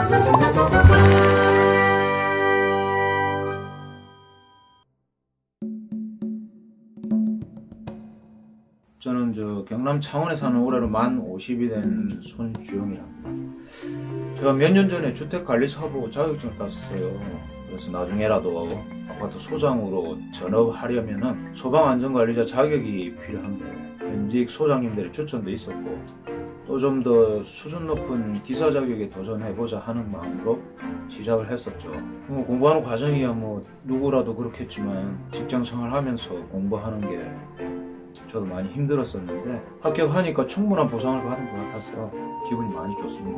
저는 경남 창원에 사는 올해로 만 50이 된 손주영이랍니다. 제가 몇 년 전에 주택관리사부 자격증을 땄어요. 그래서 나중에라도 아파트 소장으로 전업하려면 소방안전관리자 자격이 필요한데 현직 소장님들의 추천도 있었고 또 좀 더 수준 높은 기사 자격에 도전해보자 하는 마음으로 시작을 했었죠. 공부하는 과정이야 누구라도 그렇겠지만 직장 생활하면서 공부하는 게 저도 많이 힘들었었는데 합격하니까 충분한 보상을 받은 것 같아서 기분이 많이 좋습니다.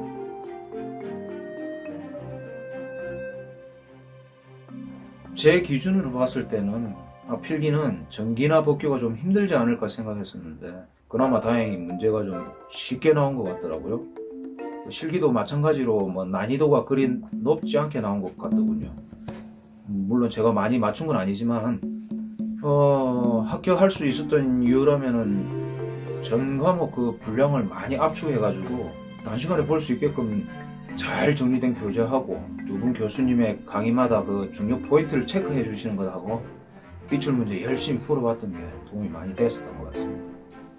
제 기준으로 봤을 때는 필기는 전기나 법규가 좀 힘들지 않을까 생각했었는데 그나마 다행히 문제가 좀 쉽게 나온 것 같더라고요. 실기도 마찬가지로 난이도가 그리 높지 않게 나온 것 같더군요. 물론 제가 많이 맞춘 건 아니지만 합격할 수 있었던 이유라면은 전 과목 그 분량을 많이 압축해가지고 단시간에 볼 수 있게끔 잘 정리된 교재하고 두 분 교수님의 강의마다 그 중요 포인트를 체크해 주시는 것하고 기출문제 열심히 풀어봤던 게 도움이 많이 됐었던 것 같습니다.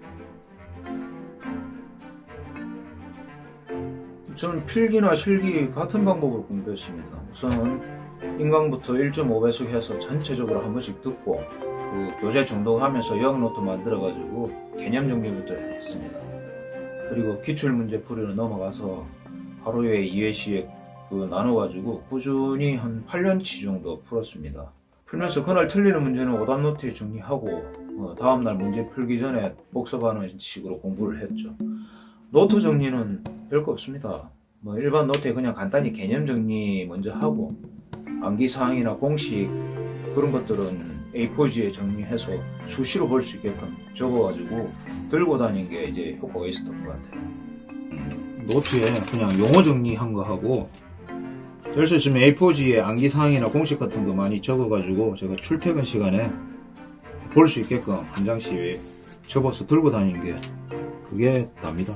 저는 필기나 실기 같은 방법으로 공부했습니다. 우선은 인강부터 1.5배속 해서 전체적으로 한 번씩 듣고 그 교재 정독하면서 영노트 만들어가지고 개념 정리부터 했습니다. 그리고 기출문제 풀이로 넘어가서 하루에 2회씩 나눠가지고 꾸준히 한 8년치 정도 풀었습니다. 풀면서 그날 틀리는 문제는 오답 노트에 정리하고 다음날 문제 풀기 전에 복습하는 식으로 공부를 했죠. 노트 정리는 별거 없습니다. 일반 노트에 그냥 간단히 개념 정리 먼저 하고 암기사항이나 공식 그런 것들은 A4지에 정리해서 수시로 볼 수 있게끔 적어가지고 들고 다니는 게 이제 효과가 있었던 것 같아요. 노트에 그냥 용어 정리한 거 하고 될 수 있으면 A4지에 암기사항이나 공식 같은 거 많이 적어가지고 제가 출퇴근 시간에 볼 수 있게끔 한 장씩 접어서 들고 다니는 게 그게 답니다.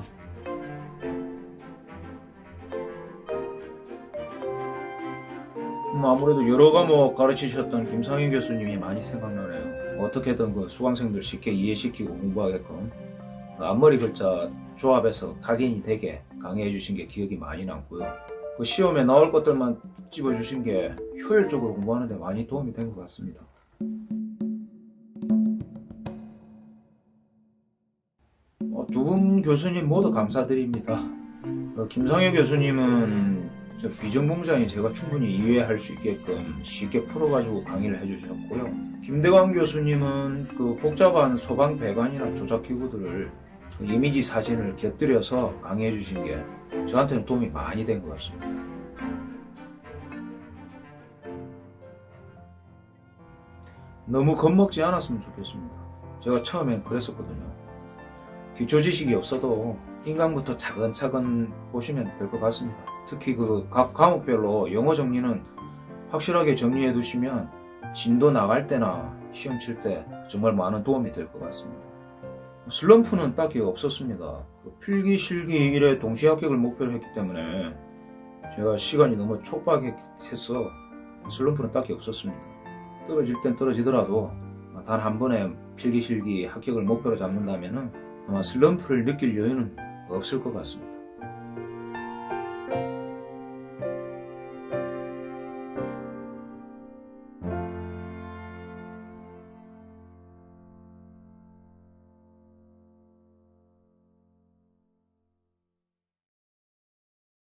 아무래도 여러 과목 가르치셨던 김상윤 교수님이 많이 생각나네요. 어떻게든 그 수강생들 쉽게 이해시키고 공부하게끔 앞머리 글자 조합해서 각인이 되게 강의해 주신 게 기억이 많이 남고요. 그 시험에 나올 것들만 집어 주신 게 효율적으로 공부하는 데 많이 도움이 된 것 같습니다. 두 분 교수님 모두 감사드립니다. 김상윤 교수님은 비전공자인 제가 충분히 이해할 수 있게끔 쉽게 풀어가지고 강의를 해주셨고요. 김대광 교수님은 그 복잡한 소방 배관이나 조작기구들을 이미지 사진을 곁들여서 강의해 주신 게 저한테는 도움이 많이 된 것 같습니다. 너무 겁먹지 않았으면 좋겠습니다. 제가 처음엔 그랬었거든요. 기초 지식이 없어도 인강부터 차근차근 보시면 될 것 같습니다. 특히 그 각 과목별로 영어 정리는 확실하게 정리해 두시면 진도 나갈 때나 시험 칠 때 정말 많은 도움이 될 것 같습니다. 슬럼프는 딱히 없었습니다. 필기, 실기 일에 동시 합격을 목표로 했기 때문에 제가 시간이 너무 촉박해서 슬럼프는 딱히 없었습니다. 떨어질 땐 떨어지더라도 단 한 번에 필기, 실기 합격을 목표로 잡는다면 아마 슬럼프를 느낄 여유는 없을 것 같습니다.